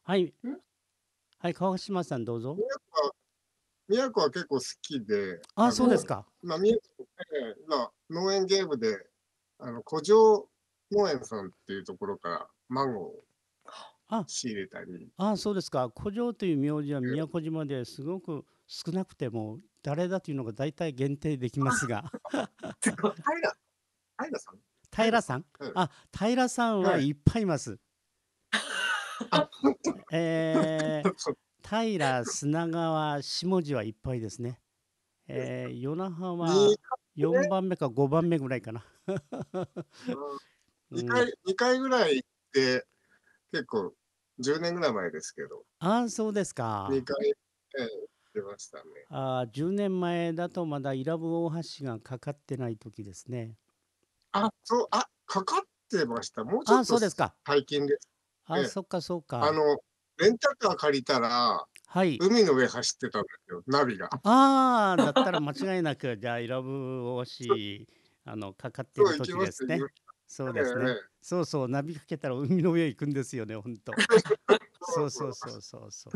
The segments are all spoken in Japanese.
はい、 ん？ はい、川島さんどうぞ。 宮古は結構好きで、 あ、そうですか。 宮古今、農園ゲームで、古城農園さんっていうところからマンゴーをあ、 仕入れたり、 そうですか。古城という名字は宮え古島ですごく少なくても誰だというのが大体限定できますが、 すごい。平さん平さん平さん平さんはい。 はいっぱいいます。 本当えそう。 平、砂川、下地はいっぱいですね。与那覇は 2 4番目か5番目ぐらいかな。うん、 2回ぐらい行って、結構10年ぐらい前ですけど、 そうですか。 2回、行ってましたね。 10年前だとまだ伊良部大橋がかかってない時ですね。 かかってました。もうちょっとそうですか。 最近ですね。 そっかそっか。 あの、レンタカー借りたら、 はい。 海の上走ってたんですよ、ナビが。 だったら間違いなく、じゃあ、伊良部大そう、 橋、かかってるそう行き時ました、 ですね。 行きました。 そうですね。そうそう、ナビかけたら海の上行くんですよね、ほんと。そうそうそう。 そうそうそうそう。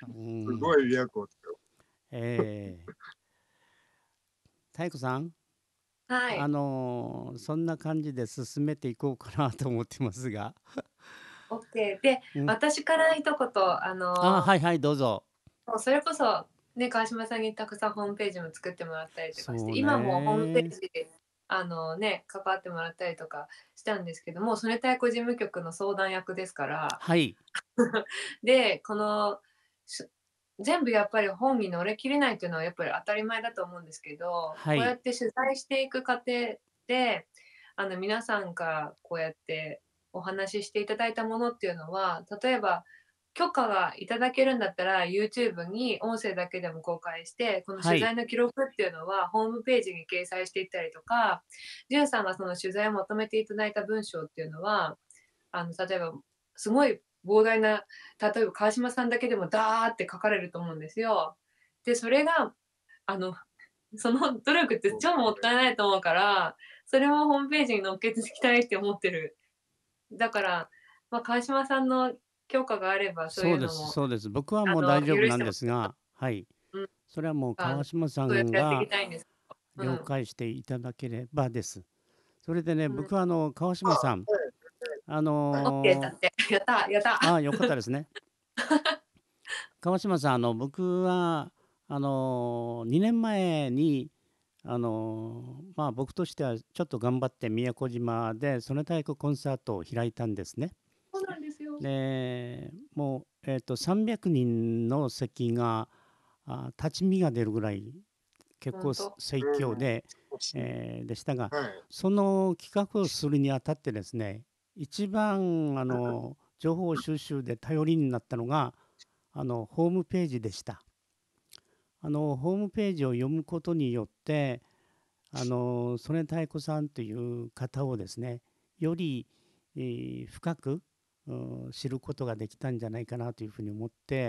すごい都ですよ。 ええ太鼓さん、 はい。 そんな感じで進めていこうかなと思ってますが。 オッケー。で、 うん。 私から一言、 はいはい、どうぞ。 もうそれこそ、ね、川島さんにたくさんホームページも作ってもらったりとかして、 そう今もホームペーね。 ジで、関わってもらったりとかしたんですけども、それ太鼓事務局の相談役ですから、 はい。 で、し全部やっぱり本に乗り切れないっていうのはやっぱり当たり前だと思うんですけど、 はい。 こうやって取材していく過程で、皆さんからこうやってお話ししていただいたものっていうのは、例えば許可がいただけるんだったら、YouTube に音声だけでも公開して、このはい。 取材の記録っていうのはホームページに掲載していったりとか、じゅんさんがその取材をまとめていただいた文章っていうのは、例えばすごい膨大な、例えば川島さんだけでもダーって書かれると思うんですよ。で、それが、あの、その努力って超もったいないと思うから、それもホームページに載っけていきたいって思ってる。だから、川島さんの許可があれば、そうそうです、 いうのも、 そうです。僕はもう大丈夫なん許してもですが、はい。 うん、 それはもうあの、 川島さそうやってやっていんがきたいんです。うん。 了解していただければです。それでね、 うん。 僕は川島さん、 オッケーだって。やったやった。 よかったですね。川島さん、僕は、2年前に、僕としてはちょっと頑張って宮古島でソネ太鼓コンサートを開いたんですね。 そうなんですよ。 で、もう、300人の席が立ち見が出るぐらい結構ほんと。 盛況で、でしたが、 はい。 その企画をするにあたってですね、一番情報収集で頼りになったのがホームページでした。ホームページを読むことによって曽根太鼓さんという方をですね、より、深く知ることができたんじゃないかなというふうに思って、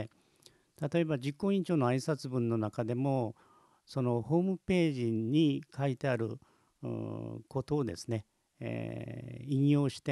例えば実行委員長の挨拶文の中でもそのホームページに書いてあることをですね、引用して、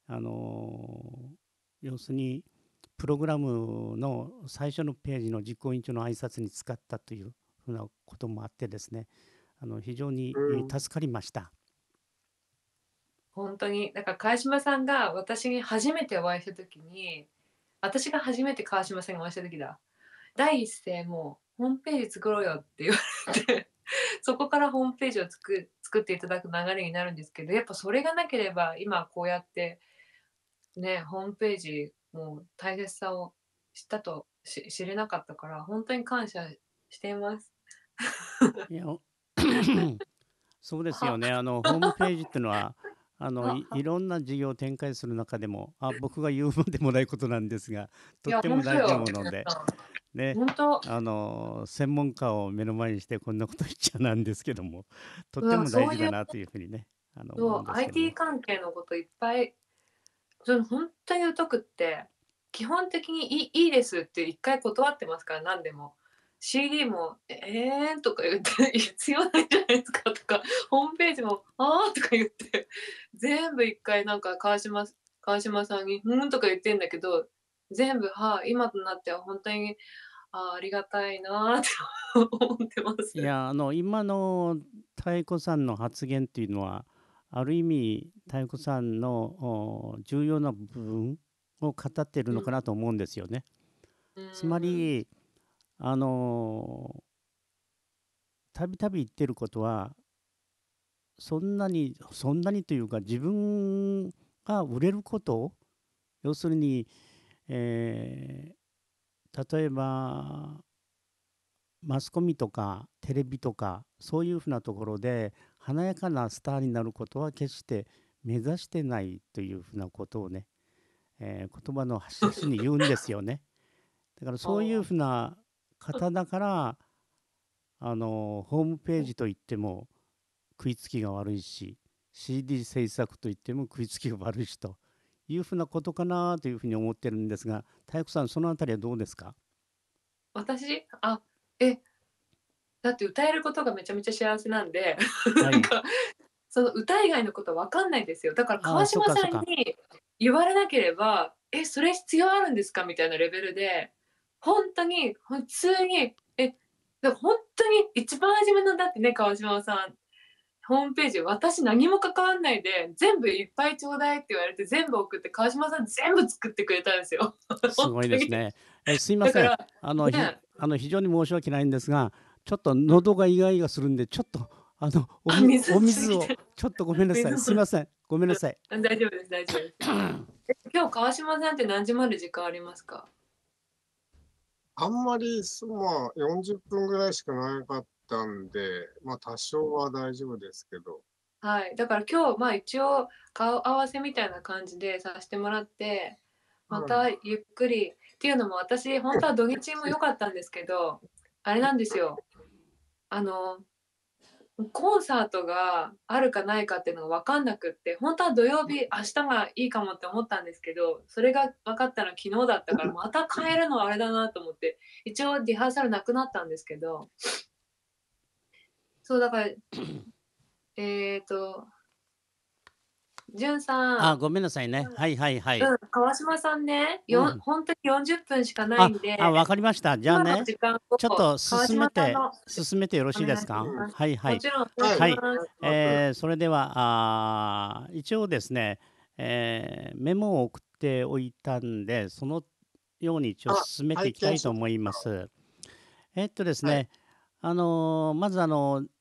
要するにプログラムの最初のページの実行委員長の挨拶に使ったというふうなこともあってですね、非常にうん。 助かりました。 ほんとに、だから川島さんが私に初めてお会いした時に、私が初めて川島さんにお会いした時だ。第一声もう「ホームページ作ろうよ」って言われて、そこからホームページを作っていただく流れになるんですけど、やっぱそれがなければ、今こうやってね、ホームページも大切さを知れなかったから、ほんとに感謝しています。 いやそうですよは、 ね。ホームページっていうのは、いは。 ろんな事業を展開する中でも、僕が言うまでもないことなんですが、とっいや、ほても大事なんとよ、 もので、 皆さん。 ね、 ほんと。 専門家を目の前にしてこんなこと言っちゃなんですけども、とってうわ、 も大そういう事だなというふうにね、思うんそう、 ですけど IT も。 関係のこといっぱい、ほんとに疎くって、基本的にいいですって一回断ってますから、何でも。CD もとか言って「必要ないじゃないですか」とか、ホームページも「ああ」とか言って、全部一回なんか川島さんに「ふーん」とか言ってんだけど、 全部、はい、今となっては本当に、ありがたいなって思ってます。 いや、今の妙子さんの発言っていうのは、ある意味、妙子さんの重要な部分を語っているうん、 のかなと思うんですよね。 うつまん、 り、あの、たびたび言ってることは、そんなにというか、自分が売れること、要するに、例えば、マスコミとかテレビとかそういうふうなところで華やかなスターになることは決して目指してないというふうなことをね、言葉の端々に言うんですよね。だからそういうあふうな方だからホームページといっても食いつきが悪いし CD 制作といっても食いつきが悪いしというふうなことかなというふうに思ってるんですが、太鼓さんそのあたりはどうですか？ 私？え、だって歌えることがめちゃめちゃ幸せなんで、 はい。 なんか、その歌以外のこと分かんないんですよ。だからああ、 川島さそうかそうか。 んに言われなければ、それ必要あるんですかみたいなレベルで、ほんとに普通に、ほんとに一番初めのだってね、川島さん、ホームページ、私何も関わんないで、全部いっぱいちょうだいって言われて全部送って、川島さん全部作ってくれたんですよ。ほすごいんとに。 ですね。すいません。 だから、ね、 非常に申し訳ないんですが、ちょっとうん。 喉がイガイガするんで、ちょっとお水す水を、 ぎて、 ちょっとごめんなさい。 水もすいません。ごめんなさい。 大丈夫です大丈夫です。今日川島さんって何時まで時間ありますか？ あんまり、まあ、40分ぐらいしかなかったんで、まあ、多少は大丈夫ですけど。 はい、だから今日、一応顔合わせみたいな感じでさしてもらって、まはい。 たゆっくりっていうのも私ほんとは土日も良かったんですけど、あれなんですよ、あの、コンサートがあるかないかっていうのが分かんなくって、ほんとは土曜日、明日がいいかもって思ったんですけど、それが分かったの昨日だったから、また変えるのはあれだなと思って、一応リハーサルなくなったんですけど、そうだから、えっと、じゅんさあ、 ん、 ごめんなさいね。はいはいはい。 川島さんね、 うん。 ほんとに40分しかないんで、 わかりました。じゃあ今のね、 時間ちょっをと川島さんの進めてよろしいですお願いしか？ ます。 はいはい。 もちろんお願いはい、 しまおはい。 す。 願いします。 それでは、一応ですね、メモを送っておいたんで、そのように一応あ、 進めていきた拝見しいと思います。ですはい。 ね、まず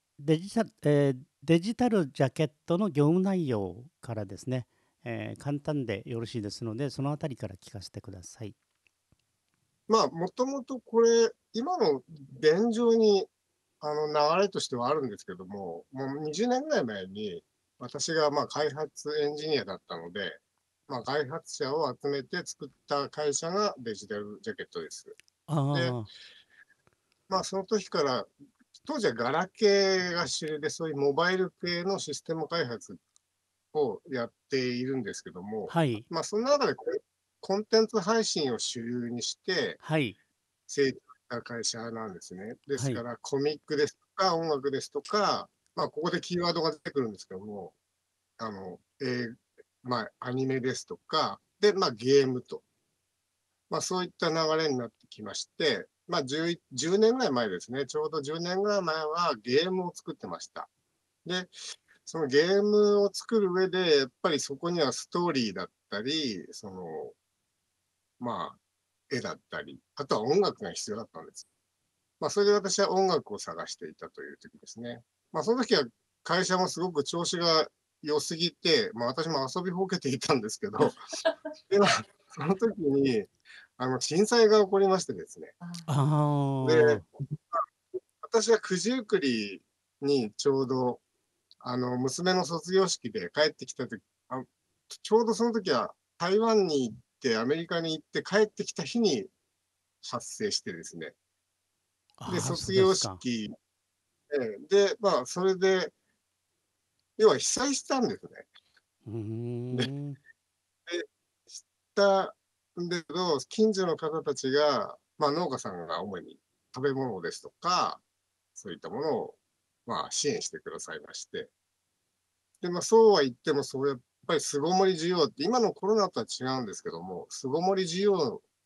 デジタルジャケットの業務内容からですね、簡単でよろしいですので、そのあたりから聞かせてください。 まあ、もともとこれ、今の現状に、流れとしてはあるんですけども、もう20年ぐらい前に、私がまあ開発エンジニアだったので、まあ、開発者を集めて作った会社がデジタルジャケットです。で、 あまあ、その時から、当時はガラケーが主流で、そういうモバイル系のシステム開発をやっているんですけども、 はい、 まあ、その中でコンテンツ配信を主流にしてはい、 成長した会社なんですね。ではい、 すから、コミックですとか、音楽ですとか、まあ、ここでキーワードが出てくるんですけども、あの、えーまあ、アニメですとか、で、まあ、ゲームと、まあ、そういった流れになってきまして、まあ10年ぐらい前ですね、ちょうど10年ぐらい前はゲームを作ってました。で、そのゲームを作る上で、やっぱりそこにはストーリーだったり、まあ、絵だったり、あとは音楽が必要だったんです。まあ、それで私は音楽を探していたという時ですね。まあ、その時は会社もすごく調子が良すぎて、まあ、私も遊びほうけていたんですけど、では、その時に、震災が起こりましてですね。 あで、 あ、 私は九十九里にちょうど、娘の卒業式で帰ってきた時、ちょうどその時は台湾に行って、アメリカに行って帰ってきた日に発生してですね。で、 そう卒業ですか。 式、で、まあ、それで、要は被災したんですね。 うーで、 ん、 知ったんだけど、近所の方たちが、まあ、農家さんが主に食べ物ですとか、そういったものを、まあ、支援してくださいまして。で、まあ、そうは言っても、そうやっぱり巣ごもり需要って、今のコロナとは違うんですけども、巣ごもり需要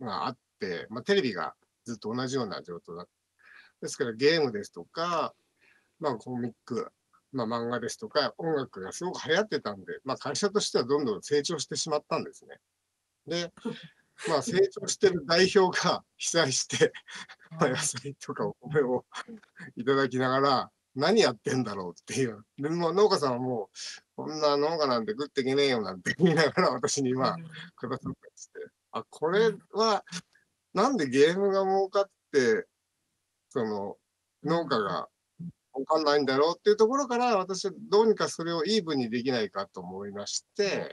があって、テレビがずっと同じような状況だ。ですからゲームですとか、コミック、漫画ですとか、音楽がすごく流行ってたんで、会社としてはどんどん成長してしまったんですね。で、成長してる代表が被災して、野菜とかお米をいただきながら、何やってんだろうっていう。で、農家さんはもう、こんな農家なんて食っていけねえよなんて言いながら私にくださったりして、これは、なんでゲームが儲かって、その、農家が儲かんないんだろうっていうところから、私はどうにかそれをイーブンにできないかと思いまして、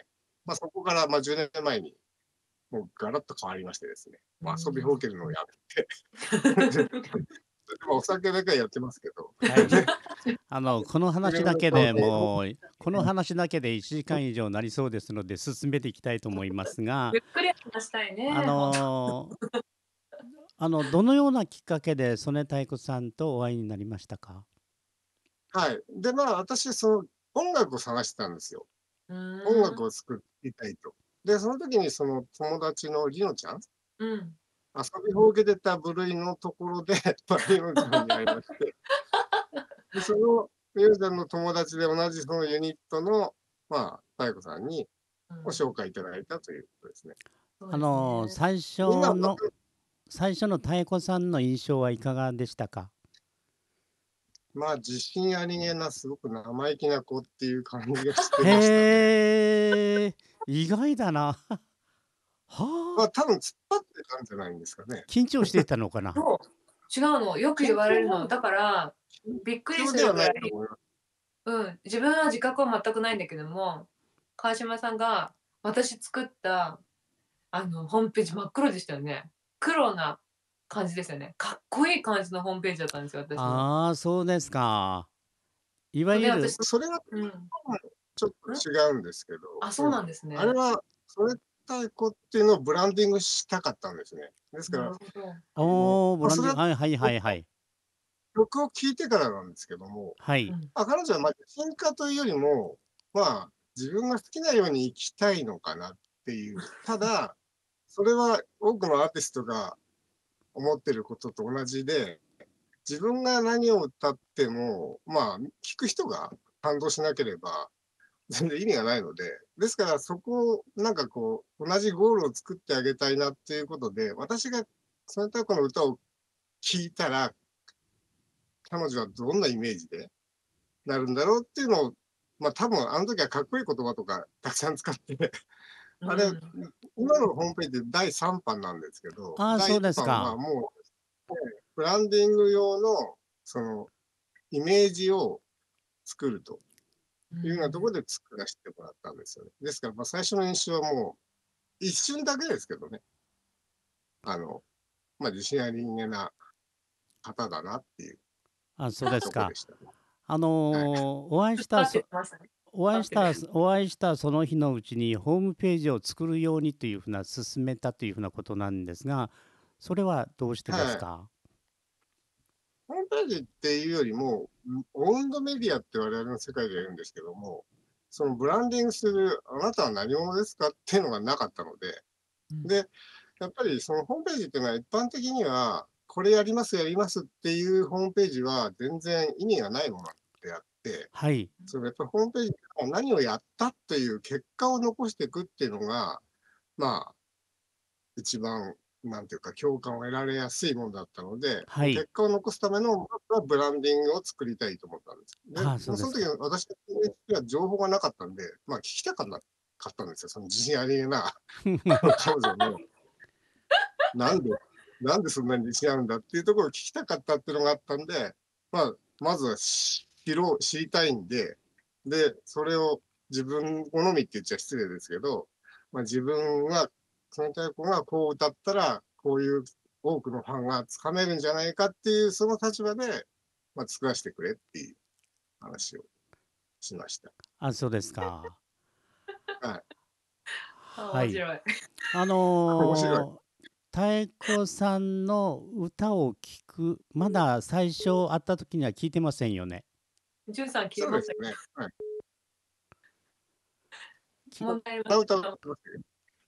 そこから10年前に、もうガラッと変わりましてですね、遊びほうけるのをやめて、お酒だけはやってますけど、 はい。 ね、 この話だけそうでもう、この話だけで1時間以上なりそうですので、進めていきたいと思いますが、 ゆっくり話したいあね。 のどのようなきっかけで曽根太鼓さんとお会いになりましたか？ はい。で、私、音楽を探してたんですよ。音楽を作りたいと。で、その時にその友達のりのちゃん、遊びほうけてた部類のところで、りのちゃんに会いまして、で、そのりのちゃんの友達で同じそのユニットの、太鼓さんにご紹介いただいたということですね。 最初今、 の太鼓さんの印象はいかがでしたか？ 自信ありげな、すごく生意気な子っていう感じがしてましたね。 へえ、意外だな。はあ。 多分突っ張ってたんじゃないんですかね。 緊張していたのかな？ そう、違うの。よく言われるの。だから、びっくり緊張ではなするぐらい、 いと思います。 自分は自覚は全くないんだけども、川島さんが私作ったホームページ真っ黒でしたよね。黒な感じですよね。かっこいい感じのホームページだったんですよ、私の。 ああ、そうですか。いわそうで、 ゆる、 私それはうん。 ちょっと違うんですけど、 あ、そうなんですね。 あれは、それ太鼓っていうのをブランディングしたかったんですね。ですから、 なるほど。 それははいはいはいはい。 曲を聴いてからなんですけども、 はい。 彼女は進化というよりも、自分が好きなように生きたいのかなっていう。ただ、それは多くのアーティストが思ってることと同じで、自分が何を歌っても、聴く人が感動しなければ、全然意味がないので、ですからそこを同じゴールを作ってあげたいなっていうことで、私がその太鼓の歌を聴いたら、彼女はどんなイメージでなるんだろうっていうのを、多分あの時はかっこいい言葉とかたくさん使ってあれ、今のホームページで第3版なんですけど、 ああ、 第1 そうです版はか。 もう、ブランディング用の、その、イメージを作るというようなところで作らせてもらったんですよね。ですから、最初の印象はもう、一瞬だけですけどね、あの、自信ありげな方だなっていうあ、そうですか。 とこでしたね。はい。 お会いしたそ引っ張ってましたね。 お会いし引っ張ってる。 たお会いしたその日のうちにホームページを作るようにというふうな勧めたというふうなことなんですが、それはどうしてですはい。 か？ ホームページっていうよりも、オウンドメディアって我々の世界で言うんですけども、そのブランディングする、あなたは何者ですかっていうのがなかったので、で、やっぱりそのホームページっていうのは一般的には、これやりますっていうホームページは全然意味がないものであって、 はい。 そのやっぱりホームページは何をやったっていう結果を残していくっていうのが、まあ、一番、なんていうか、共感を得られやすいものだったので、 はい。 結果を残すための、まずはブランディングを作りたいと思ったんです。で、 ああ、そうでそのすか。 時私には情報がなかったんで、聞きたかったんですよ。その自信ありげな、彼女の、なんで、なんでそんなに自信あるんだっていうところを聞きたかったっていうのがあったんで、まずは知りたいんで、で、それを自分好みって言っちゃ失礼ですけど、自分は、その太鼓がこう歌ったら、こういう多くのファンがつかめるんじゃないかっていう、その立場で、作らせてくれっていう話をしました。 あ、そうですか。 はい。 あ、 はい。 面白い。 面白い。 太鼓さんの歌を聞く、まだ最初会った時には聞いてませんよね。 ジュンさん消えましたけそうですね。はい。 きど、問題ありま歌を歌ってす。 ますよ。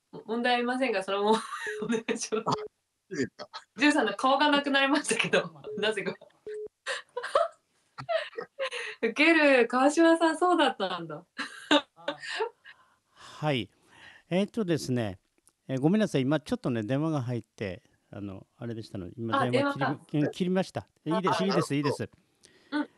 問題ありませんが、そのままお願いしまあ、 す。 いいですか。 ジュンさんの顔がなくなりましたけど、なぜか。ウケる、川島さん、そうだったんだ。 はい。ですね、ごめんなさい、今ちょっとね、電話が入って、あれでしたので、今あ、 電話電話か。 切りました。いいです、 あ、 いいです、いいでなるほど。 す。 うん。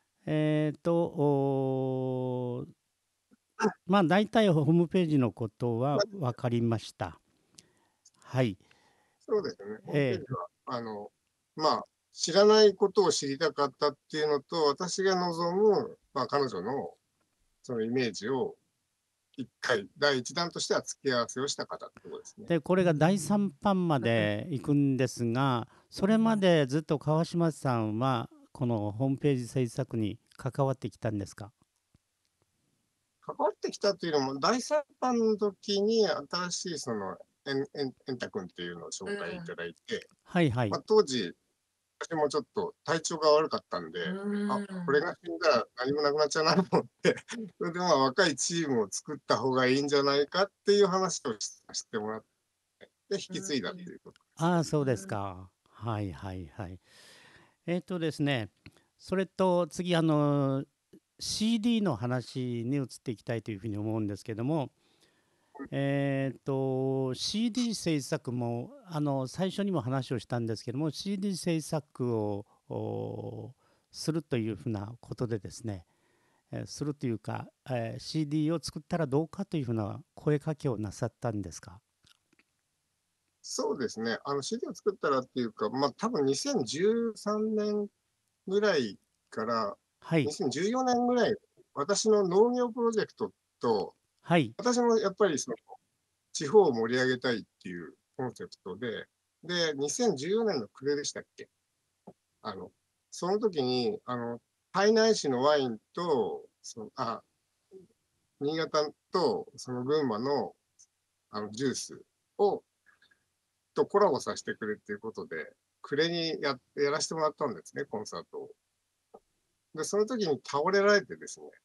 まあ、大体ホームページのことはま、 分かりました。はい。 そうですよね。ホームペーえジは、まあ、知らないことを知りたかったっていうのと、私が望む、まあ、彼女のそのイメージを1回、第1弾としては付け合わせをした方ってことですね。 で、これが第3版まで行くんですが、それまでずっと川島さんは、このホームページ制作に関わってきたんですか？ 関わってきたというのも、第3版の時に新しいその、エンタ君っていうのを紹介いただいて、 はいはい。 まあ、当時、私もちょっと体調が悪かったんで、あ、これん。 が死んだら何もなくなっちゃうなと思って、それでまあ若いチームを作った方がいいんじゃないかっていう話をさせてもらって、で、引き継いだっていうことですね。 ああ、そうですか。はいはいはい。ですね、それと次、CD の話に移っていきたいというふうに思うんですけども、CD 制作も、最初にも話をしたんですけども、CD 制作をするというふうなことでですね、するというか、CD を作ったらどうかというふうな声かけをなさったんですか？ そうですね。CD を作ったらっていうか、まあ、多分2013年ぐらいからはい、 2014年ぐらい、私の農業プロジェクトと、 はい、 私もやっぱりその地方を盛り上げたいっていうコンセプトで、2014年の暮れでしたっけ？あの、その時に、胎内市のワインと、新潟とその群馬のジュースをとコラボさせてくれっていうことで、暮れにやらせてもらったんですね、コンサートを。で、その時に倒れられてですね。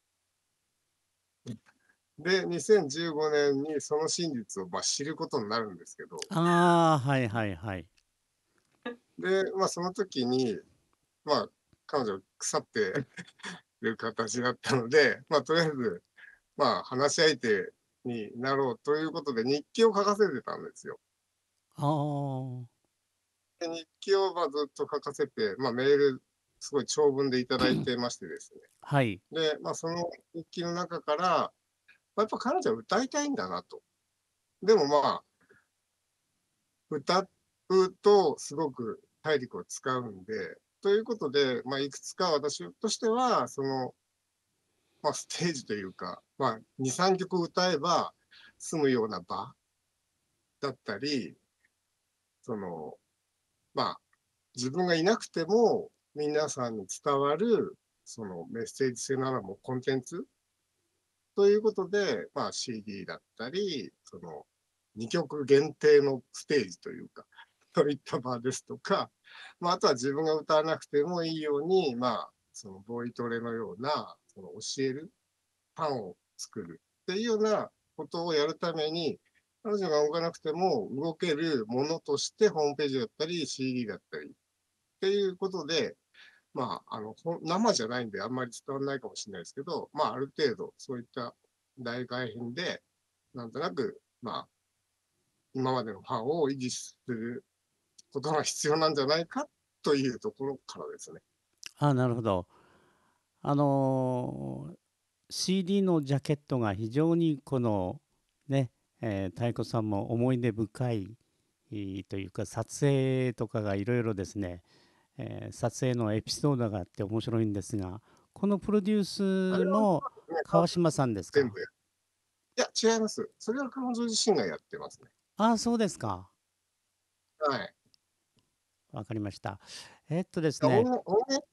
で、2015年にその真実を、ま、知ることになるんですけど、 ああ、はいはいはい。 で、ま、その時に、まあ、彼女腐ってる形だったので、ま、とりあえず、まあ、話し相手になろうということで、日記を書かせてたんですよ。 ああ、 で、日記を、ま、ずっと書かせて、ま、メール、すごい長文でいただいてましてですね。 はい。 で、ま、その日記の中から、ま、やっぱ彼女は歌いたいんだなと。でも、まあ、歌うとすごく体力を使うんで、ということで、まあ、いくつか私としては、まあ、ステージというか、まあ、2、3曲歌えば済むような場だったり、その、まあ、自分がいなくても皆さんに伝わる、そのメッセージ性のあるもコンテンツということで、まあ、CD だったり、2曲限定のステージというか、そういった場ですとか、まあ、あとは自分が歌わなくてもいいように、まあ、そのボイトレのような、その教える、パンを作るっていうようなことをやるために、彼女が動かなくても動けるものとしてホームページだったり CD だったりっていうことで、まあ、生じゃないんであんまり伝わらないかもしれないですけど、まあ、ある程度そういった大外編で、なんとなく、まあ、今までのファンを維持することが必要なんじゃないかというところからですね。 ああ、なるほど。あの、CD のジャケットが非常にこのね、太鼓さんも思い出深いというか、撮影とかがいろいろですね、撮影のエピソードがあって面白いんですが、このプロデューあれはスもね、多分川島さんですか？ 全部いや、違います。それは彼女自身がやってますね。 ああ、そうですか。 はい。 わかりました。ですだね、 音源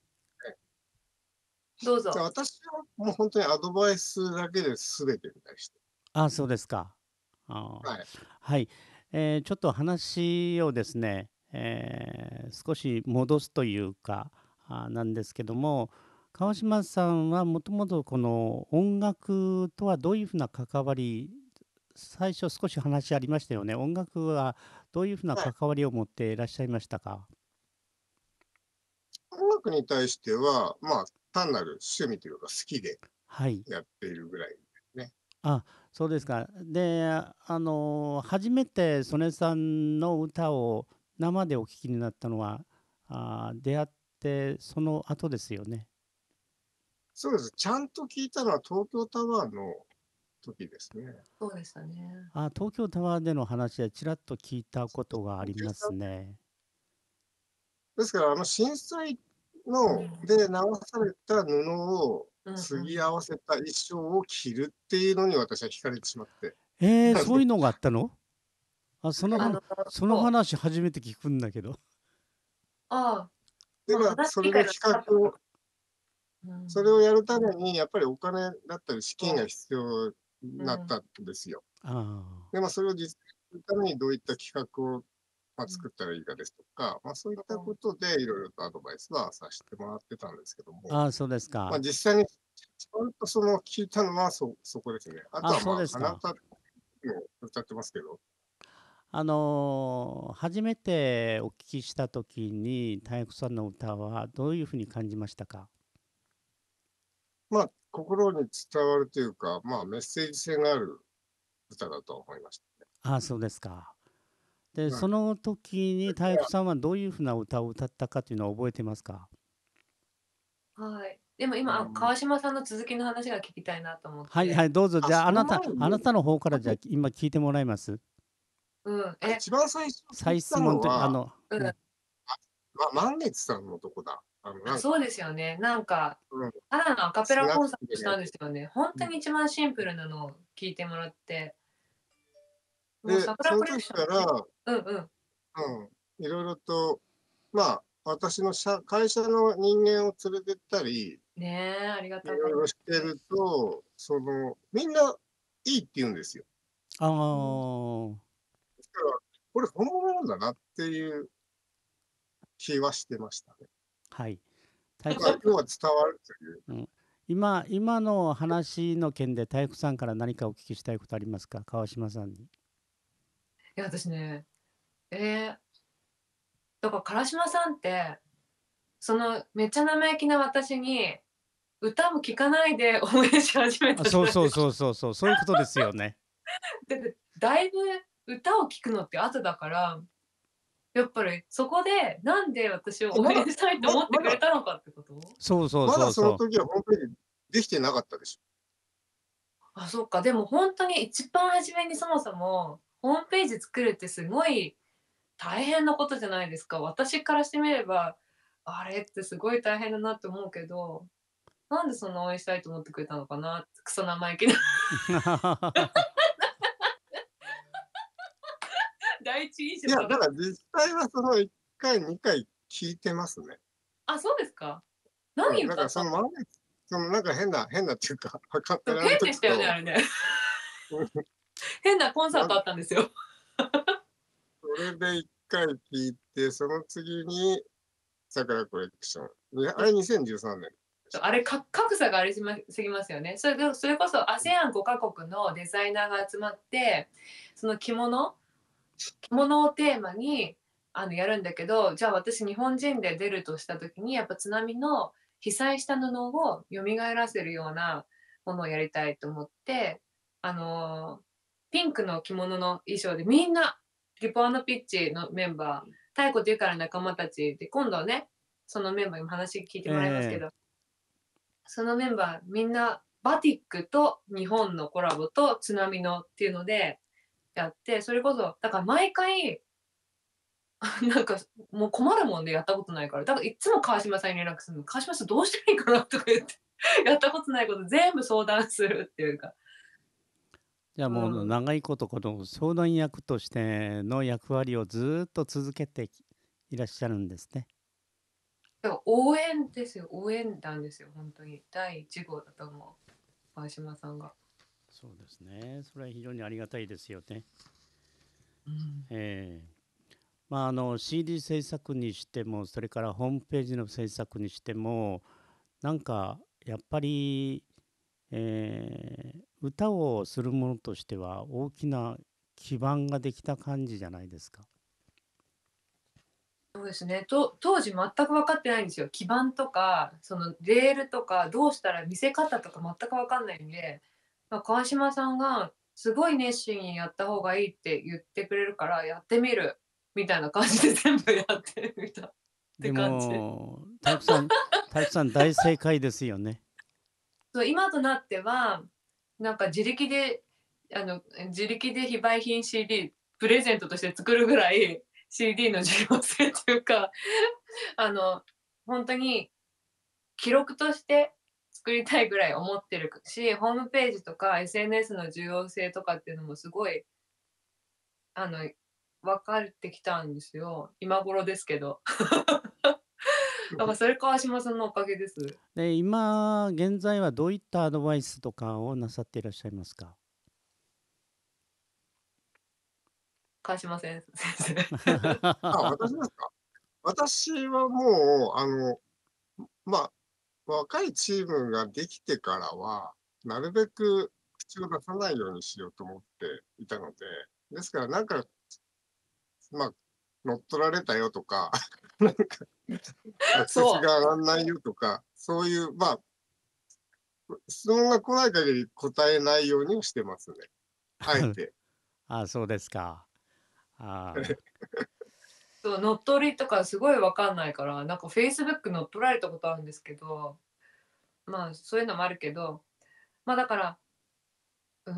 じゃあどうぞ。 私はもう本当にアドバイスだけで全てに対して。 ああ、そうですか。ああ、 はい。 はい。ちょっと話をですね、少し戻すというか、なんですけども、川島さんはもともとこの音楽とはどういうふうな関わり最初少し話ありましたよね。音楽はどういうふうなはい。 関わりを持っていらっしゃいましたか？ 音楽に対しては、単なる趣味というか好きではい。 やっているぐらいですね。 あ、そうですか。で、初めて曽根さんの歌を生でお聴きになったのは、出会ってその後ですよね。 そうです。ちゃんと聞いたのは東京タワーの時ですね。 そうでしたね。 東京タワーでの話でちらっと聞いたことがありま 13 すね。 ですから、震災うん。 で流された布をうんう継ぎん。 合わせた衣装を着るっていうのに私は惹かれてしまって。あの、 そういうのがあったの？ あの、 そのそう。 話初めて聞くんだけど。 ああ、話それの理解が企画をなかったのか。うそれをん。 やるためにやっぱりお金だったり資金がそ必要う。 にうん。 なったんですよ。 あで、それを実現するためにどういった企画を、 うん。 作ったらいいかですとか、そういったそう。 ことでいろいろとアドバイスはさせてもらってたんですけども、 そうですか。 実際にちゃんと聞いたのはそこですね。あとはそうですか。 鼻歌も歌ってますけど、 初めてお聞きした時に、体育さんの歌はどういうふうに感じましたか？ 心に伝わるというか、メッセージ性がある歌だと思いましたそうですか。で、 ね。はい。 その時にだから体育さんはどういうふうな歌を歌ったかというのは覚えてますか？ はい。でも今、川島さんの続きの話が聞きたいなと思って。 はいはい、どうぞ。じゃあ、 その前に、 あなたの方からじゃあ、今聞いてもらいます。 うん。 一番最初聞い再質た問という、 のは、 うん。 満月さんのとこだ。 そうですよね。なんか、 うん、 ただのアカペラ 4 コンサー月でね。 トしたんですよね。ほんうん。 とに一番シンプルなのを聞いてもらって、もうで、その桜コレク時から、 ションね。うんうん。 いろいろと、私の会社の人間を連れてったり、 ねえ、ありがいろいろたかったしてると、みんないいって言うんですよ。 あうん。 あ、 だから、これ本物なんだなっていう気はしてましたね。 はい。体育さん、 要は伝わるという。 うん。今の話の件で体育さんから何かお聞きしたいことありますか？川島さんに。 いや、私ね、ええ、だから唐島さんって、そのめっちゃ生意気な私に、歌も聴かないで応援し始めたじゃないですか。 そういうことですよね。 だってだいぶ歌を聴くのって後だから、やっぱりそこで、なんで私を応まだ援したいと思ってくれたのかってこと？ そうまだそのそうそ時はホームページできてなかったでしょ。 あ、そっか、でもほんとに一番初めにそもそも、ホームページ作るってすごい大変なことじゃないですか。私からしてみれば、あれってすごい大変だなって思うけど、なんでそんな応援したいと思ってくれたのかなって、クソ生意気なう。 第一印いや、 象が。 だから実際はその1回、2回聞いてますね。 あ、そうですか？何だから歌ったの？ なんか変なっていうか、アカペラの変でしたよね、あ時と、 れね。 うん、 変なコンサーまトあったんですよ。 それで1回聞いて、その次に桜コレクション。あれ2013年でした。 あれ、格差がありすぎますよね。それこそ ASEAN5 カ国のデザイナーが集まって、その着物をテーマにやるんだけど、じゃあ私日本人で出るとした時に、やっぱ津波の被災した布を蘇らせるようなものをやりたいと思って、あの、ピンクの着物の衣装でみんな、リポピッチのメンバー、太鼓というから仲間たちで、今度ね、そのメンバーにも話聞いてもらいますけええど、そのメンバーみんなバティックと日本のコラボと津波のっていうのでやって、それこそ、だから毎回なんか、もう困るもんで、やったことないから。だからいっつも川島さんに連絡するの。川島さんどうしたらいいかなとか言って、やったことないこと全部相談するっていうか。 じゃあもううん。 長いことこの相談役としての役割をずっと続けていらっしゃるんですね。 だから応援ですよ。応援団ですよ、本当に。第1号だと思う、川島さんが。 そうですね。それは非常にありがたいですよね。 うん。 ええCD 制作にしても、それからホームページの制作にしても、なんかやっぱり歌をするものとしては大きな基盤ができた感じじゃないですか。 そうですね。当時全く分かってないんですよ。基盤とか、そのレールとか、どうしたら見せ方とか全く分かんないんで、川島さんがすごい熱心にやった方がいいって言ってくれるからやってみるみたいな感じで全部やってみたってで感じ。 も、体育さん大正解ですよね。 そう、今となっては、なんか自力で非売品 CD プレゼントとして作るぐらい CD の重要性というか、あの、本当に記録として作りたいぐらい思ってるし、ホームページとか SNS の重要性とかっていうのもすごい、あの、分かってきたんですよ。今頃ですけど。だからそれ川島さんのおかげです。 で、今現在はどういったアドバイスとかをなさっていらっしゃいますか？ 川島先生。 私ですか？私はもう、まあ、若いチームができてからは、なるべく口を出さないようにしようと思っていたので、ですからなんか、まあ、乗っ取られたよとか、なんかアクセスそう。 が上がんないよとか、そういう、まあ、質問が来ない限り答えないようにはしてますね。あえて。 あ、そうですか。あそう、乗っ取りとかすごい分かんないから、なんか Facebook 乗っ取られたことあるんですけど、まあ、そういうのもあるけど、だから、うん、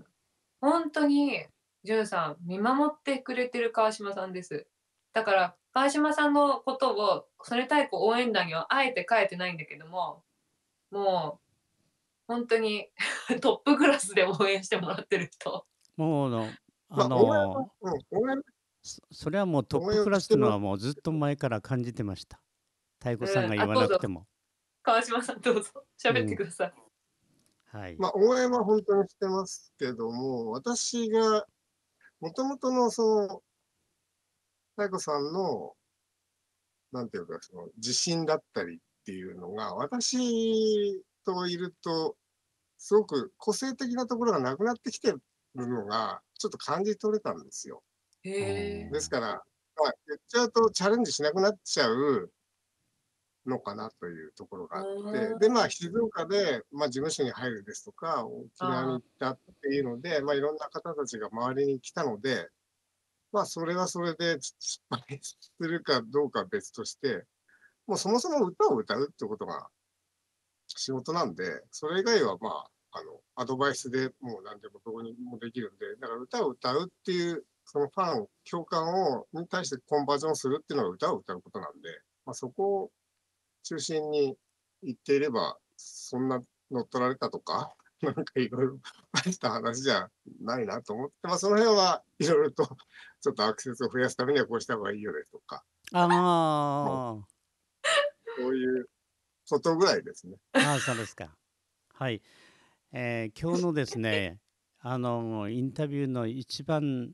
本当に、じゅんさん、見守ってくれてる川島さんです。だから、川島さんのことを、それ太鼓応援団にはあえて書いてないんだけども、もう本当にトップクラスで応援してもらってる人。 もうまあ、応援は、 それはもうトッ応援プクラスというのしてます。 はもうずっと前から感じてました。太鼓さんうん、あ、 が言わどうぞ、 なくても。 川島さんどうぞ、喋ってうん。 ください。 はい。 まあ、応援は本当にしてますけども、私が、もともとの太鼓さんの、なんていうか、自信だったりっていうのが、私といると、すごく個性的なところがなくなってきてるのが、ちょっと感じ取れたんですよ。 へうえ。 ですから、言っちゃうとチャレンジしなくなっちゃうのかなというところがあって、で、まあ、静岡で、まあ、事務所に入るですとか、沖縄にあ行ったっていうので、まあ、いろんな方たちが周りに来たので、まあ、それはそれで失敗するかどうかは別として、もうそもそも歌を歌うってことが仕事なんで、それ以外はまあ、アドバイスでもう何でもどこにもできるんで、だから歌を歌うっていう、そのファン、共感に対してコンバージョンするっていうのが歌を歌うことなんで、まあ、そこを中心に言っていれば、そんな乗っ取られたとか、なんかいろいろ大した話じゃないなと思って、まあ、その辺はいろいろとちょっとアクセスを増やすためにはこうした方がいいよねとか、まあ、 あそういうことぐらいですね。 そうですか。はい。今日のですね、インタビューの一番、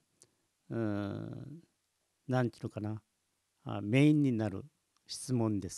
なんていうのかな、メインになる質問です。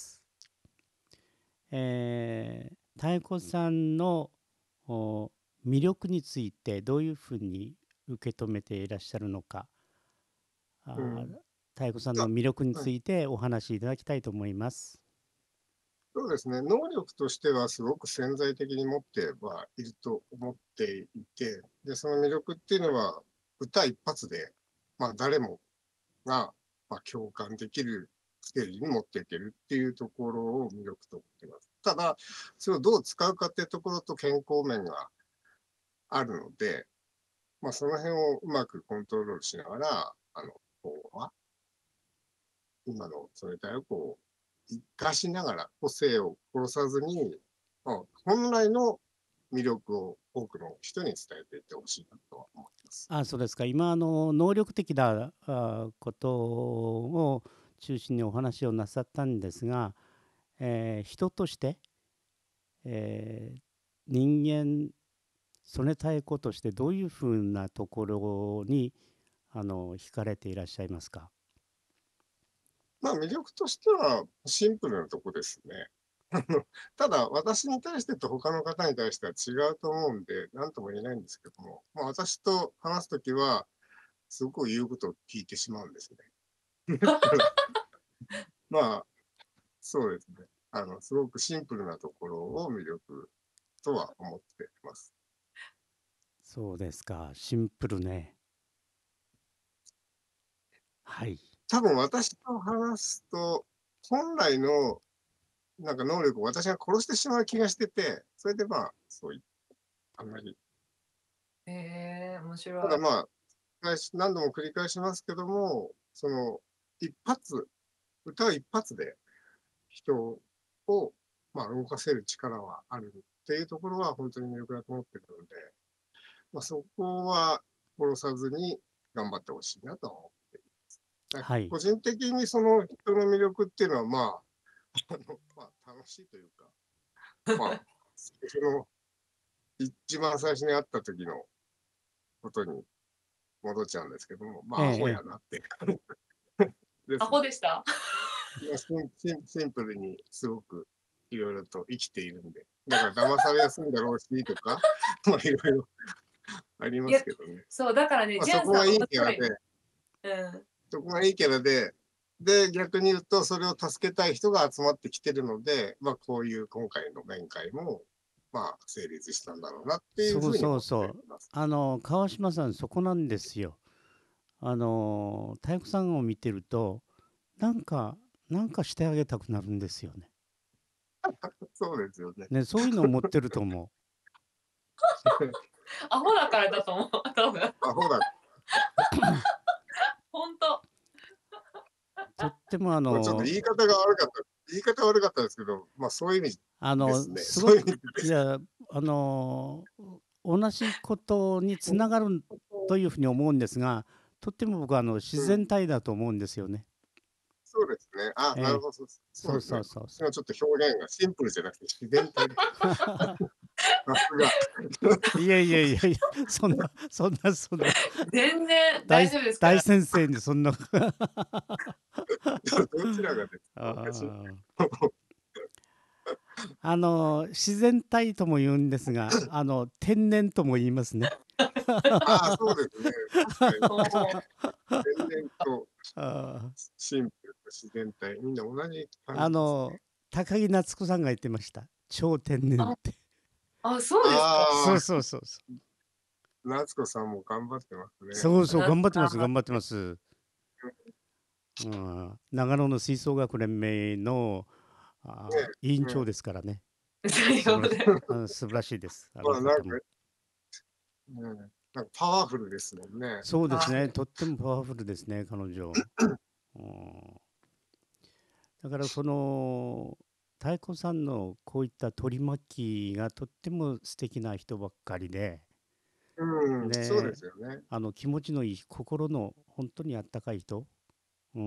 太鼓さんのお魅力についてどういうふうに受け止めていらっしゃるのか、 うん。 太鼓さんのあ、 魅力にはい。 ついてお話しいただきたいと思います。 そうですね。能力としてはすごく潜在的に持ってはいると思っていて、で、その魅力っていうのは歌一発で、まあ誰もが、まあ、共感できるステージに持っていけるっていうところを魅力と思っています。ただ、それをどう使うかっていうところと健康面があるので、まあ、その辺をうまくコントロールしながら、こう今のそれ体を生かしながら、個性を殺さずに、まあ、本来の魅力を多くの人に伝えていってほしいなとは思います。 そうですか。今、能力的なことを中心にお話をなさったんですが、人として、えー人間、それ太鼓としてどういうふうなところに惹かれていらっしゃいますか？ まあ、魅力としてはシンプルなとこですね。 ただ、私に対してと他の方に対しては違うと思うんで、なんとも言えないんですけども、まあ、私と話すときは、すごく言うことを聞いてしまうんですね。まあ、そうですね。すごくシンプルなところを魅力とは思っています。 そうですか。シンプルね。はい。 多分私と話すと、本来のなんか能力を私が殺してしまう気がしてて、それでまあ、そういあんまり。 面た白い。 だまあ、何度も繰り返しますけども、一発、歌う一発で人を、まあ、動かせる力はあるっていうところは本当に魅力だと思ってるので、まあ、そこは殺さずに頑張ってほしいなとは思っています。 はい。 個人的にその人の魅力っていうのは、まあ、まあ、楽しいというか、まあ、その一番最初に会った時のことに戻っちゃうんですけども、まええ、 あ、アホええ。 やなってでアすね。 ホでした。 まあシンプルにすごくいろいろと生きているんで、だから騙されやすいんだろうしとか、まあいろいろありいや、 ますけどね。 そう、だからね、 まあジェンさん面そこがいいキャラで、 白いの。うん。 そこがいいキャラで、逆に言うとそれを助けたい人が集まってきてるので、まあこういう今回の面会も、まあ成立したんだろうなっていうそうふうに思っそうそう。 ています。 川島さん、そこなんですよ。太鼓さんを見てると、なんか、なんかしてあげたくなるんですよね。 そうですよね。 ね、そういうのを持ってると思アホだからだと思う、多分。 アホだ。 本当。 とってもまあちょっと言い方悪かったですけど、まあそういう意味ですね。 すごく、 そういう意味です。 いや、同じことにつながるというふうに思うんですが、とっても僕は自うん、 然体だと思うんですよね。 そうですね。あ、なるええ、 ほど。そうそうですね。 そうそうそ今ちょっと表現がシンプルじゃなくて自然体で。さすが。 う。いやいやいやいや、そんな、 全然大丈夫ですか大ら。 先生にそんなどちらがですか、私。 あ自然体とも言うんですが、天然とも言いますね。 ああ、そうですね。確かに。 も天然とあシンプルと自然体、みんな同じ感あじですね。 高木夏子さんが言ってました。超天然って。 そうですか。 そうああ、 そうそうそう。 夏子さんも頑張ってますね。 そうそう、 な頑張ってます、 頑張っ頑張ってます。うん、長野の吹奏楽連盟のね委員え、ね長ですからね。 て。大素晴らしい、 丈夫で。 素晴らしいです、あまあなんか、 の方も。 なんかパワフルですもんね。 そうですね、 パワフル。 とってもパワフルですね、彼女。うん、だから太鼓さんのこういった取り巻きがとっても素敵な人ばっかりで、 うん、そうでで、 すよね。 気持ちのいい、心の本当にあったかい人、うん、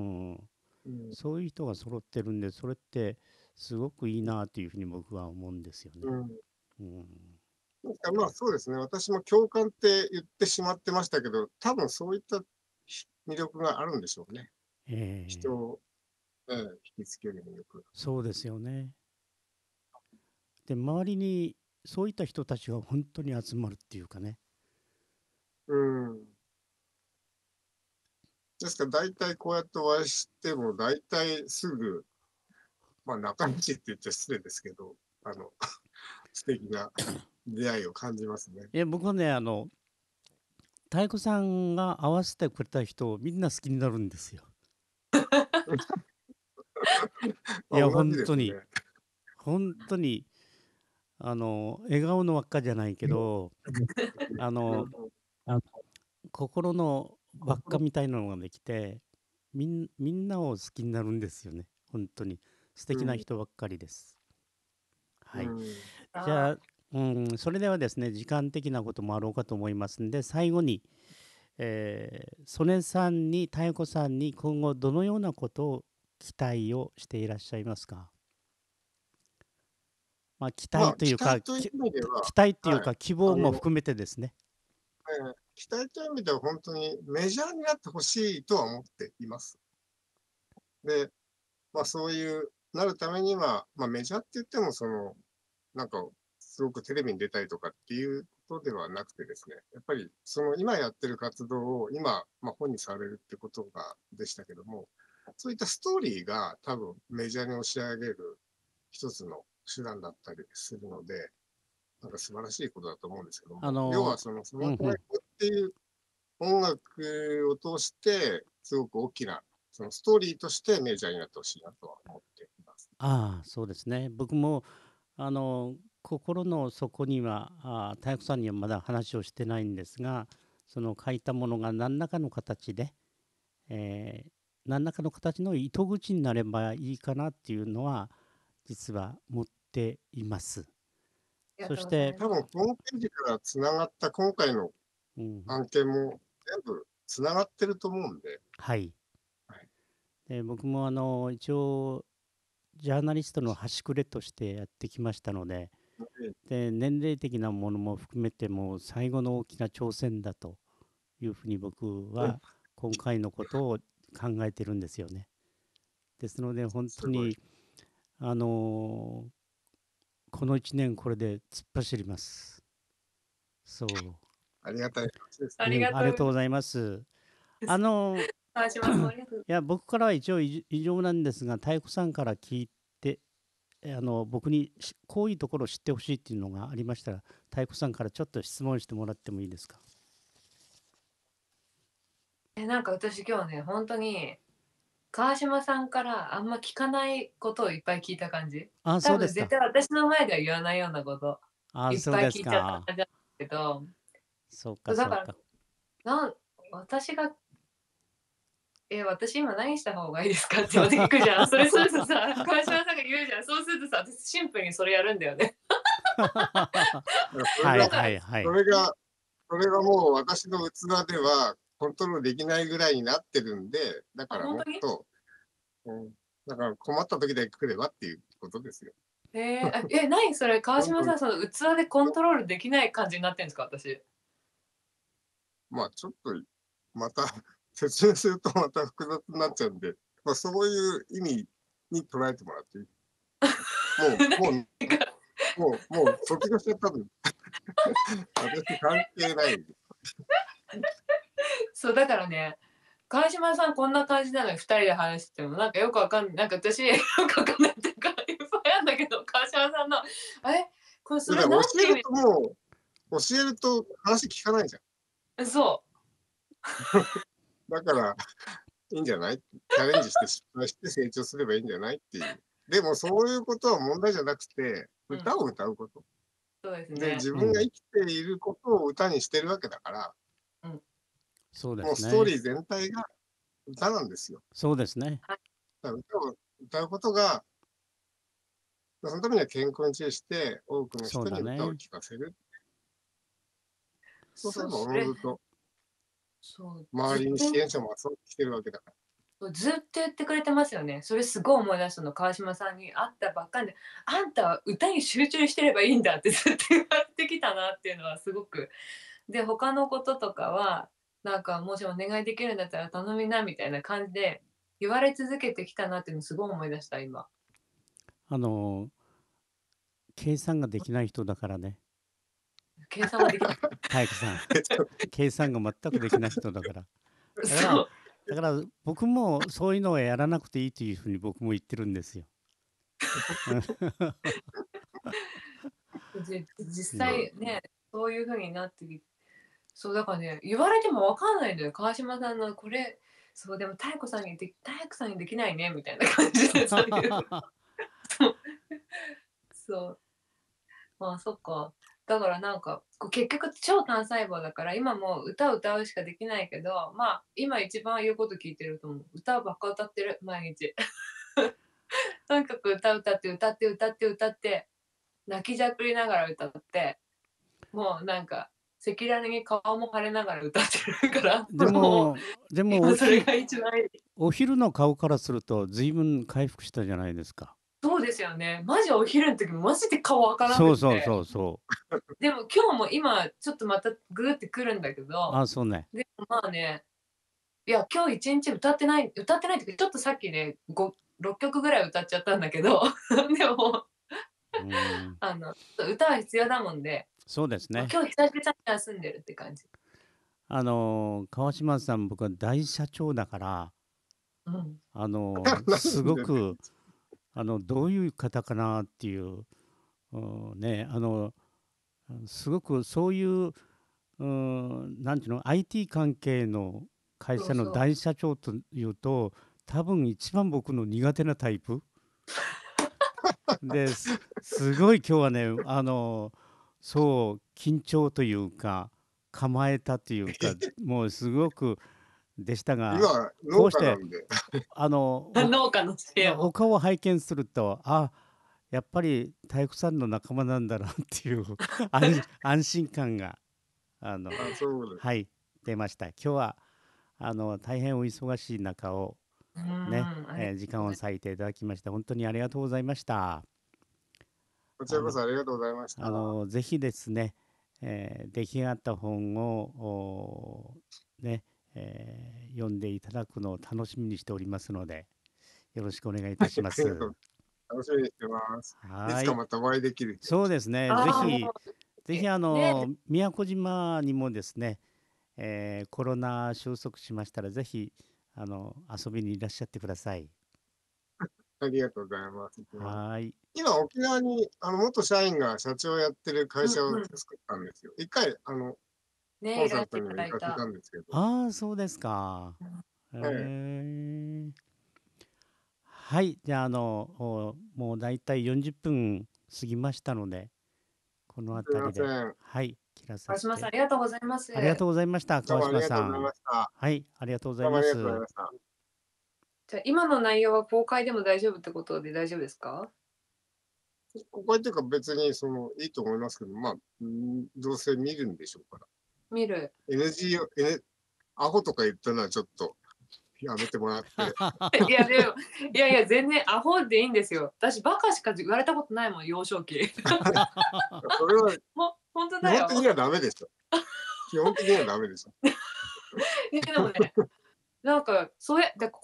うん、 そういう人が揃ってるんで、それってすごくいいなというふうに僕は思うんですよね。 うん。 うん、 まあそうですね。私も共感って言ってしまってましたけど、多分そういった魅力があるんでしょうね。人ええ、 を、引きつける魅力。 そうですよね。で、周りにそういった人たちが本当に集まるっていうかね。 うん。ですから大体こうやってお会いしても、大体すぐ、まあ仲良しって言っちゃ失礼ですけど、素敵な出会いを感じますね。 僕はね、太鼓さんが合わせてくれた人をみんな好きになるんですよ。いまあや、 同じですね。 本当に、本当に、笑顔の輪っかじゃないけど、あの、心の輪っかみたいなのができて、みんなを好きになるんですよね。本当に。素敵なうん、 人ばっかりです。はい。 うん、 じゃあ、それではですね、時間的なこともあろうかと思いますんで、最後に、曽根さんに、妙子さんに今後どのようなことを期待をしていらっしゃいますか？まあ、 まあ期待という意味では、 期待っていうはい。 か希望も含めてですね。 期待という意味では本当にメジャーになってほしいとは思っています。で、まあそういうなるためには、メジャーって言っても、なんか、すごくテレビに出たりとかっていうことではなくてですね、やっぱり、今やってる活動を今、本にされるってことでしたけども、そういったストーリーが多分メジャーに押し上げる一つの手段だったりするので、なんか素晴らしいことだと思うんですけども、要はその太鼓っていう音楽を通して、すごく大きな、そのストーリーとしてメジャーになってほしいなとは思っています。 そうですね。僕も心の底には体育さんにはまだ話をしてないんですが、その書いたものが何らかの形で、何らかの形の糸口になればいいかなっていうのは実は持っています。そして多分ホームページからつながった今回の案件も全部つながってると思うんで。 はい。で僕も一応ジャーナリストの端くれとしてやってきましたので、年齢的なものも含めても最後の大きな挑戦だというふうに僕は今回のことを考えてるんですよね。ですので本当にこの1年これで突っ走ります。そう。 ありがたい話です。 ありがとうございます。いや僕からは一応以上なんですが、太鼓さんから聞いて僕にこういうところを知ってほしいっていうのがありましたら、太鼓さんからちょっと質問してもらってもいいですか。 なんか私今日ね、本当に川島さんからあんま聞かないことをいっぱい聞いた感じ。多分絶対私の前では言わないようなこといっぱい聞いちゃった感じだけど、 そうかだから私今何した方がいいですかって聞くじゃん。それするとさ、川島さんが言うじゃん。そうするとさ、私シンプルにそれやるんだよね。 それがもう私の器ではコントロールできないぐらいになってるんで、だからもっと、だから困った時だけ来ればっていうことですよ。 何それ、川島さん、その器でコントロールできない感じになってるんですか、私。 ちょっと、また説明するとまた複雑になっちゃうんで、そういう意味に捉えてもらっていい。もう卒業しちゃったの。私関係ない。 そうだからね、川島さんこんな感じなのに2人で話してもなんかよくわかんない。なんか私よくわかんないっていうかいっぱいあるんだけど、川島さんのこれそれなんて意味？ 教えると話聞かないじゃん。 そう。 だからいいんじゃない？チャレンジして失敗して成長すればいいんじゃないっていう。でもそういうことは問題じゃなくて、歌を歌うこと。 そうですね。 で、自分が生きていることを歌にしてるわけだから、 そうですね。 もうストーリー全体が歌なんですよ。 そうですね。 歌を歌うことが、そのためには健康に注意して多くの人に歌を聴かせる。そうすればおのずと周りに支援者も集まってきてるわけだから。 ずっと言ってくれてますよね。それすごい思い出したの。川島さんに会ったばっかりで、あんたは歌に集中してればいいんだってずっと言われてきたなっていうのはすごく。で、他のこととかは、なんかもしお願いできるんだったら頼みなみたいな感じで言われ続けてきたなっていうのすごい思い出した、今。 計算ができない人だからね。 計算はできない。 体育さん。計算が全くできない人だから。だから僕もそういうのをやらなくていいというふうに僕も言ってるんですよ。 実際ね、そういうふうになってそうだからね、言われても分かんないんだよ。川島さんのこれ、そうでも体育さんにできないねみたいな感じでそういう。そう。まあそっか。だからなんか結局超単細胞だから今も歌を歌うしかできないけど、まあ今一番言うこと聞いてると思う。歌ばっか歌ってる毎日。とにかく歌って泣きじゃくりながら歌って、もうなんか赤裸々に顔も腫れながら歌ってるから。 でもそれが一番いい。 お昼の顔からすると随分回復したじゃないですか。 そうですよね。マジお昼の時マジで顔赤なくて。 そうでも今日も今ちょっとまたグーってくるんだけど。 そうね。 でもまあね、いや今日一日歌ってないっていうかちょっとさっきね 6曲ぐらい歌っちゃったんだけどでも歌は必要だもんで、 そうですね。 今日久々に休んでるって感じ。 川島さん、僕は大社長だから、 なんすごでく、どういう方かなっていう、ね、すごくそういう、なんていうの、IT 関係の会社のそうそう。 大社長というと、多分一番僕の苦手なタイプすごい今日はね、そう、緊張というか、構えたというか、もうすごくでした今が、 は農こうして、 家なんで、 農家の教えおを。 顔を拝見すると、やっぱり体育さんの仲間なんだなっていう安心感が、 そうです。 はい、出ました。今日は、大変お忙しい中を、ね、 ありが時間をとうございます。 割いていただきまして、本当にありがとうございました。 こちらこあの、 そありがとうございました。 ぜひですね、出来上がった本を、ね、読んでいただくのを楽しみにしておりますので、よろしくお願いいたしまありがとす。 う。楽しみにしてます。いつはい。 かまたお会いできる日を。 そうですね。 もぜひね、 宮古島にもですね、コロナ収束しましたら、ぜひ遊びにいらっしゃってください。 ありがとうございます。 はい。 今、沖縄に元社員が社長やってる会社をうん。 作ったんですよ。一回、コね、いらしていたンサートにもだいた。 行かせたんですけど。 そうですか。へはい。 え。はい。じゃあ、もうだいたい40分過ぎましたので、このすみ辺りで、 ません。 はい、切らさ川島さん、あせて。 りがとうございます。 ありがとうございました、川どうもあり島さん。 がとうございました。 はい、ありがとうございどうもありがとうございます。 ました。 じゃあ、今の内容は公開でも大丈夫ってことで大丈夫ですか？ ここっていうか別にいいと思いますけど、まあ、どうせ見るんでしょうから。 見る。 NG を、アホとか言ったのはちょっとやめてもらって。 いや、でも、いやいや、全然アホでいいんですよ。私、バカしか言われたことないもん、幼少期。 それは本当基だよ。 本的にはダメでしょ。基本的にはダメでしょ。 でもね、なんか、そうや、で、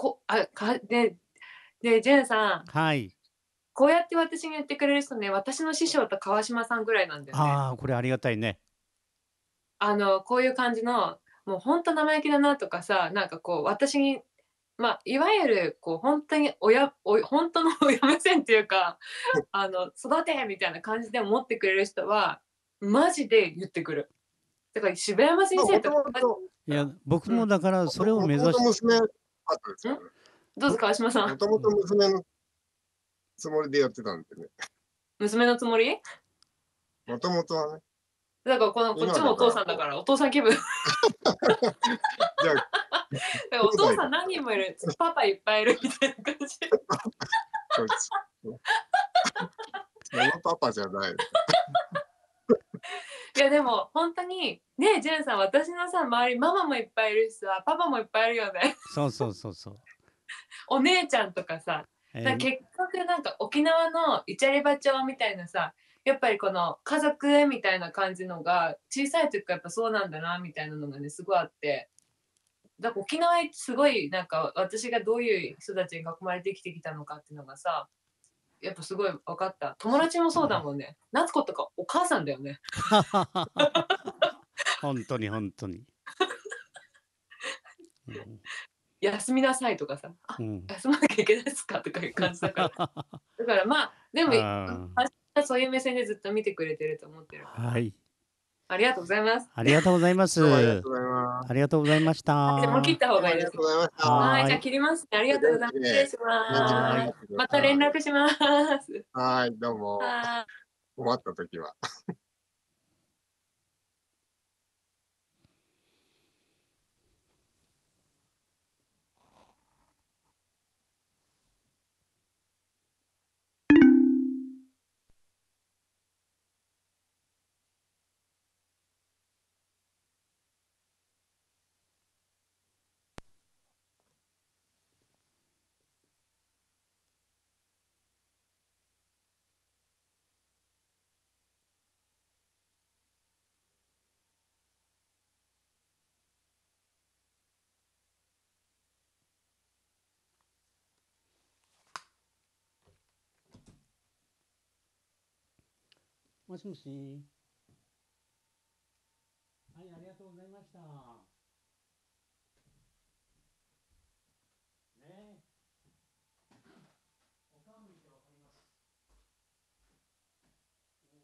ジェンさん、 はい。 こうやって私に言ってくれる人ね、私の師匠と川島さんぐらいなんだよね。 これありがたいね。 こういう感じの、もうほんと生意気だなとかさ、なんかこう私に、いわゆるこうほんとにほんとの親目線っていうか、育てみたいな感じで思ってくれる人は、マジで言ってくる。だから柴山まあ、 先生とか、 もともと、 いや、僕うん、 もだからそれをもとも目指しと娘だったんですからね。 どうぞ川島さん。 もともと娘のつもりでやってたんでね。 娘のつもり？ もともとはね。 だからこっちもお父今だからさんだから、お父さん気分。だかじゃあ、 らお兄弟だ。 父さん何人もいる、パパいっぱいいるみたいな感じ。 そいつ。そのパパじゃない。 いやでも本当にね、ジェンさん、私のさ周りママもいっぱいいるしさ、パパもいっぱいいるよね。 そうそうそうそう。 お姉ちゃんとかさ、結局なんか沖縄のイチャリバチョみたいなさ、やっぱりこの家族みたいな感じのが小さい時からやっぱそうなんだなみたいなのがねすごいあって、だから沖縄ってすごいなんか私がどういう人たちに囲まれて生きてきたのかっていうのがさ、やっぱすごい分かった。友達もそうだもんね。夏子とかお母さんだよね。 本当に本当に。うん。 休みなさいとかさ、 うん。 休まなきゃいけないですかとかいう感じだから。だからでも、 あそういう目線でずっと見てくれてると思ってるから、 はい。 ありがとうございます。 ありがとうございまどうもありがす。 とうございます。 ありがとうございましはい、じゃあもう切った。 たどうもあ方がいいです。 りがとうございましはい、 た。 じゃあはい。 切りますね。ありがとうございます。 元気で失礼します。 元気で頑張ってくまた連ださい。 絡します。 はい、どうも。 はい。 困ったときは。 もしもし。はい、ありがとうございました。ねえ。おかん見てわかります。うん。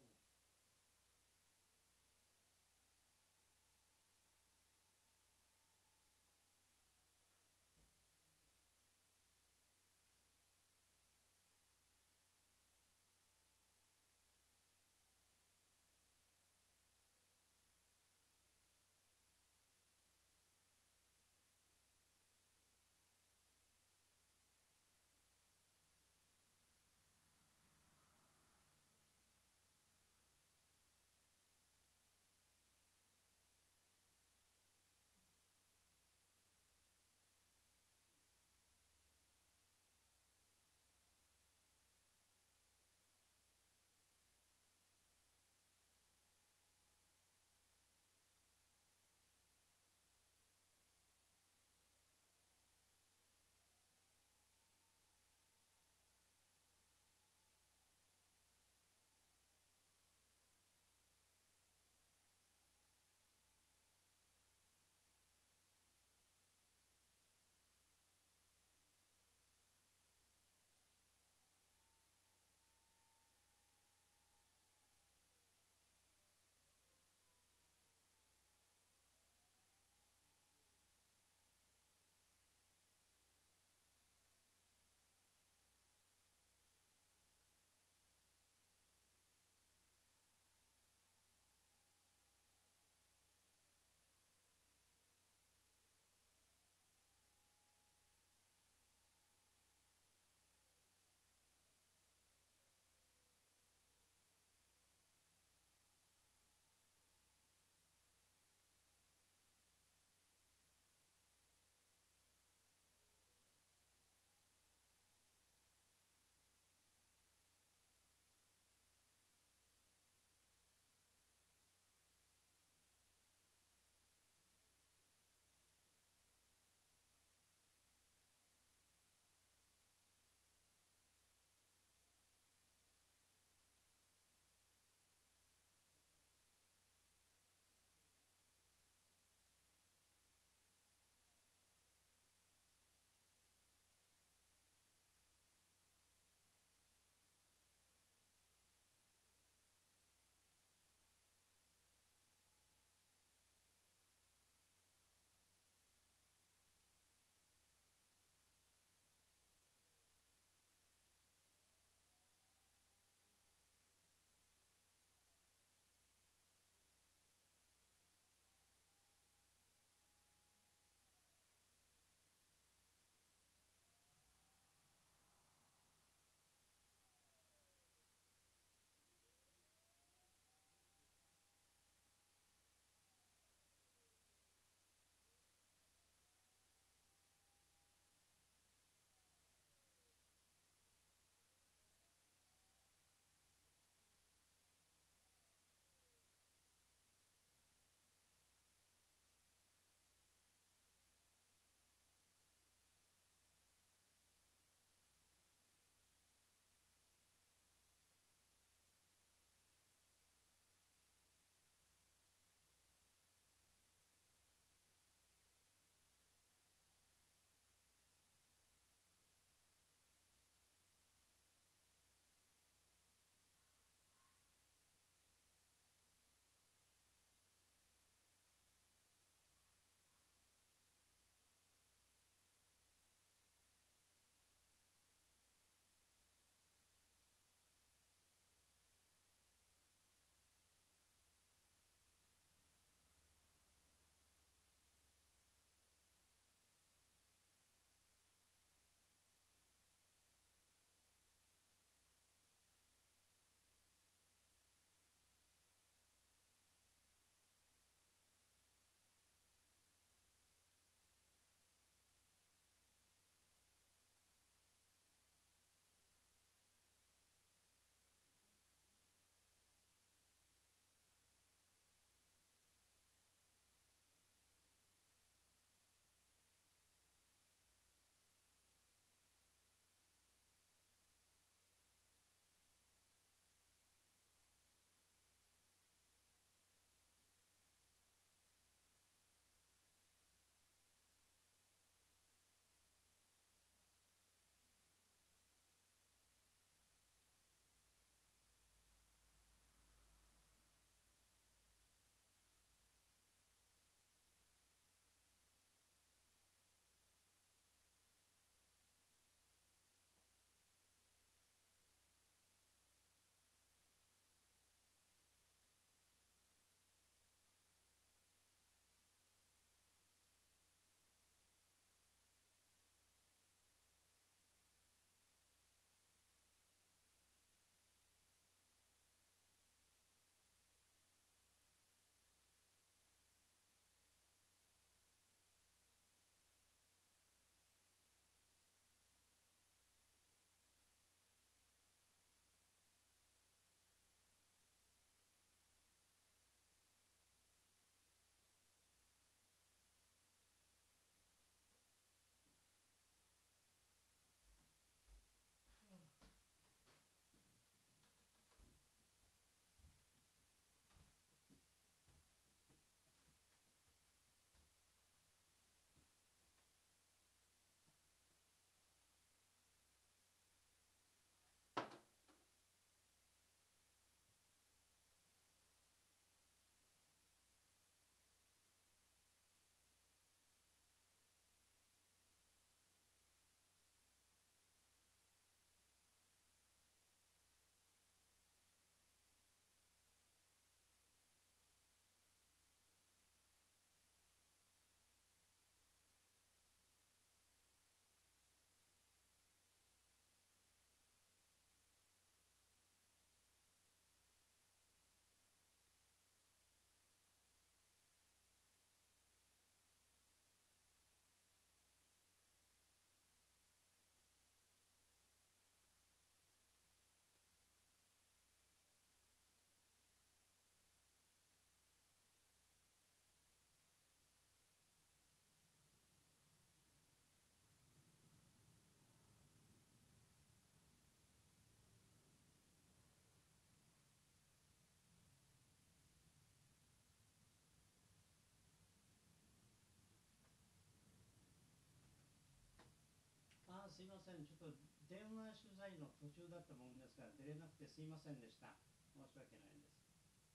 すいません。ちょっと電話取材の途中だったもんですから出れなくてすいませんでした。申し訳ないです。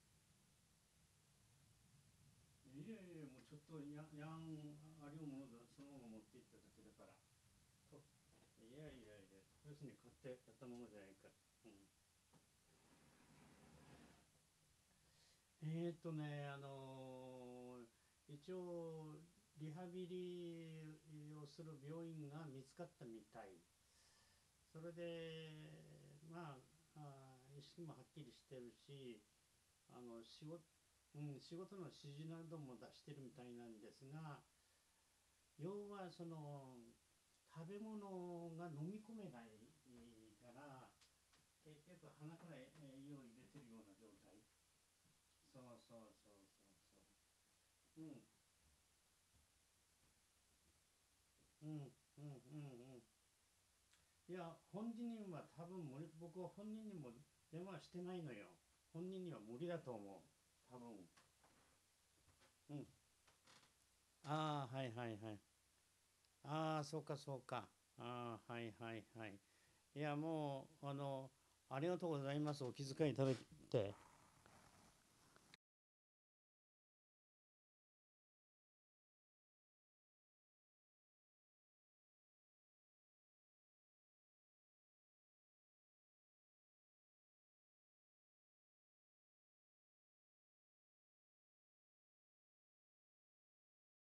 いやいや、もうちょっとありものでそのまま持って行っただけだから。といやいやいや、特別に買ってやったものじゃないから。うん、一応リハビリをする病院が見つかったみたい。それで意識もはっきりしてるし、あの仕事、仕事の指示なども出してるみたいなんですが、要はその食べ物が飲み込めないから結局鼻から栄養を入れてるような状態。そうそうそうそうそう。うんうんうん。いや、本人は多分無理、僕は本人にも電話してないのよ。本人には無理だと思う。多分。うん。ああ、はいはいはい。ああ、そうかそうか。ああ、はいはいはい。いや、もう、ありがとうございます。お気遣いいただいて。